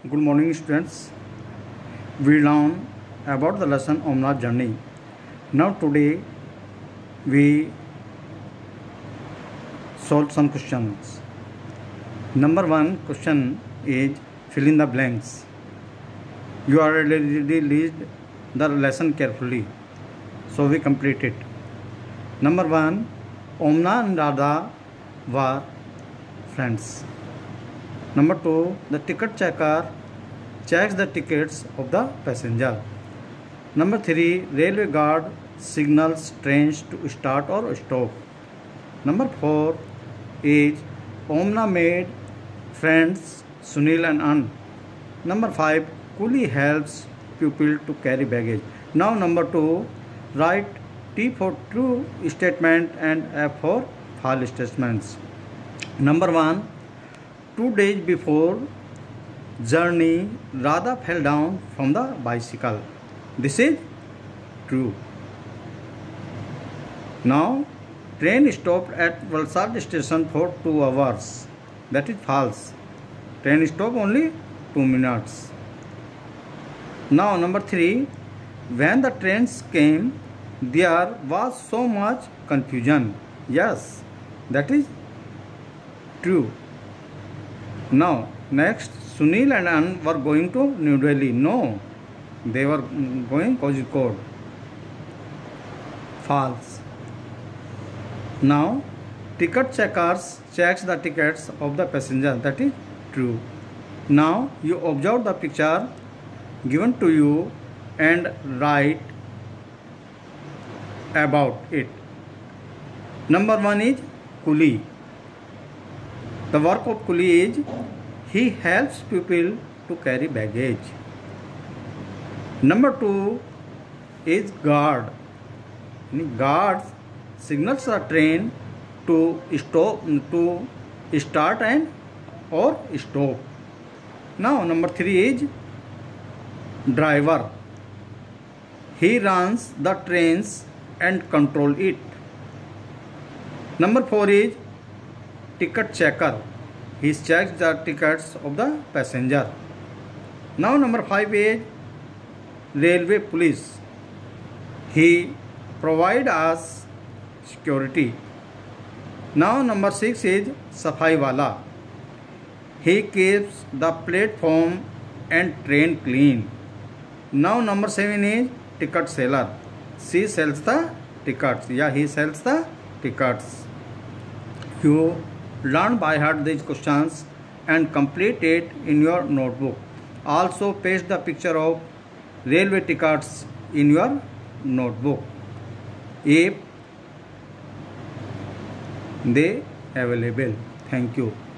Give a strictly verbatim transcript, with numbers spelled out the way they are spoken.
Good morning, students. We learn about the lesson Omnath journey. Now today we solve some questions. Number one question is fill in the blanks. You already read the lesson carefully, so we complete it. Number one, Omna and Radha were friends. Number two, the ticket checker checks the tickets of the passenger. Number three, railway guard signals trains to start or stop. Number four is Omna made friends Sunil and An. Number five, coolie helps pupil to carry baggage. Now number two, write T for true statement and F for false statements. Number one, two days before journey, Radha fell down from the bicycle. This is true. Now, train stopped at Valsad station for two hours. That is false. Train stopped only two minutes. Now, number three, when the trains came, there was so much confusion. Yes, that is true. Now, next, Sunil and An were going to New Delhi. No, they were going Kozhikode. False. Now, ticket checkers checks the tickets of the passenger. That is true. Now, you observe the picture given to you and write about it. Number one is coolie. The work of coolie is he helps people to carry baggage. Number two is guard. Guards signals the train to stop, to start and or stop. Now number three is driver. He runs the trains and control it. Number four is ticket checker. He checks the tickets of the passenger. Now number five is railway police. He provides us security. Now number six is safai wala. He keeps the platform and train clean. Now number seven is ticket seller. She sells the tickets. Yeah, he sells the tickets. You learn by heart these questions and complete it in your notebook. Also paste the picture of railway tickets in your notebook if they available. Thank you.